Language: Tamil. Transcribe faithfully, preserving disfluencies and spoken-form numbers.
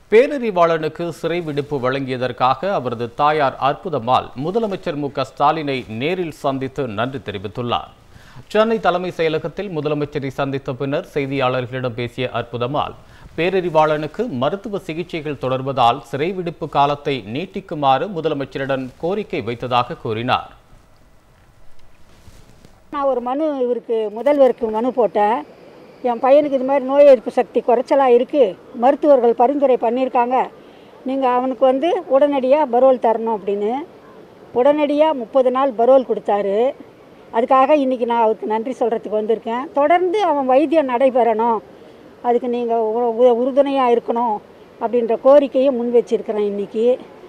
பேரறிவாளனுக்கு சிறை விடுப்பு வழங்கியதற்காக அவரது தாயார் அற்புதம்மாள் முதலமைச்சர் மு க ஸ்டாலினை நேரில் சந்தித்து நன்றி தெரிவித்துள்ளார். சென்னை தலைமை செயலகத்தில் முதலமைச்சரை சந்தித்த பின்னர் செய்தியாளர்களிடம் பேசிய அற்புதம்மாள், பேரறிவாளனுக்கு மருத்துவ சிகிச்சைகள் தொடர்வதால் சிறை விடுப்பு காலத்தை நீட்டிக்குமாறு முதலமைச்சரிடம் கோரிக்கை வைத்ததாக கூறினார். நான் ஒரு மனு இவருக்கு முதல்வருக்கு மனு போட்டேன். என் பையனுக்கு இது மாதிரி நோய் எதிர்ப்பு சக்தி குறைச்சலாக இருக்குது, மருத்துவர்கள் பரிந்துரை பண்ணியிருக்காங்க, நீங்கள் அவனுக்கு வந்து உடனடியாக பரோல் தரணும் அப்படின்னு. உடனடியாக முப்பது நாள் பரோல் கொடுத்தாரு. அதுக்காக இன்றைக்கி நான் அவருக்கு நன்றி சொல்கிறதுக்கு வந்திருக்கேன். தொடர்ந்து அவன் வைத்தியம் நடைபெறணும், அதுக்கு நீங்கள் உறுதுணையாக இருக்கணும் அப்படின்ற கோரிக்கையை முன் வச்சிருக்கிறேன் இன்றைக்கி.